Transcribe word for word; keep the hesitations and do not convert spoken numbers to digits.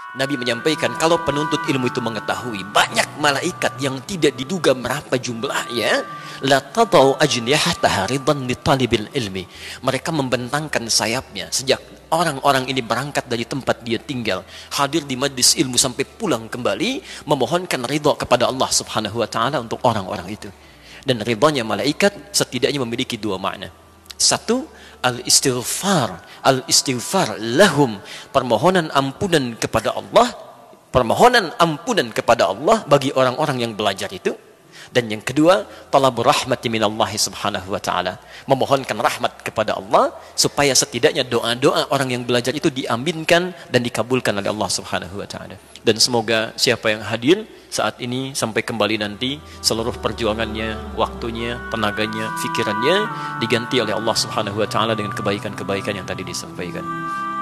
Nabi menyampaikan, kalau penuntut ilmu itu mengetahui banyak malaikat yang tidak diduga berapa jumlahnya, la tadau ajnihataha ridan li talibil ilmi. Mereka membentangkan sayapnya sejak orang-orang ini berangkat dari tempat dia tinggal, hadir di majlis ilmu sampai pulang kembali, memohonkan ridha kepada Allah Subhanahu wa taala untuk orang-orang itu. Dan ridhanya malaikat setidaknya memiliki dua makna. Satu, al-istighfar, al-istighfar lahum, permohonan ampunan kepada Allah, permohonan ampunan kepada Allah bagi orang-orang yang belajar itu. Dan yang kedua, talabur rahmati minallahi subhanahu wa ta'ala, memohonkan rahmat kepada Allah supaya setidaknya doa-doa orang yang belajar itu diaminkan dan dikabulkan oleh Allah subhanahu wa ta'ala. Dan semoga siapa yang hadir saat ini sampai kembali nanti, seluruh perjuangannya, waktunya, tenaganya, fikirannya diganti oleh Allah subhanahu wa ta'ala dengan kebaikan-kebaikan yang tadi disampaikan.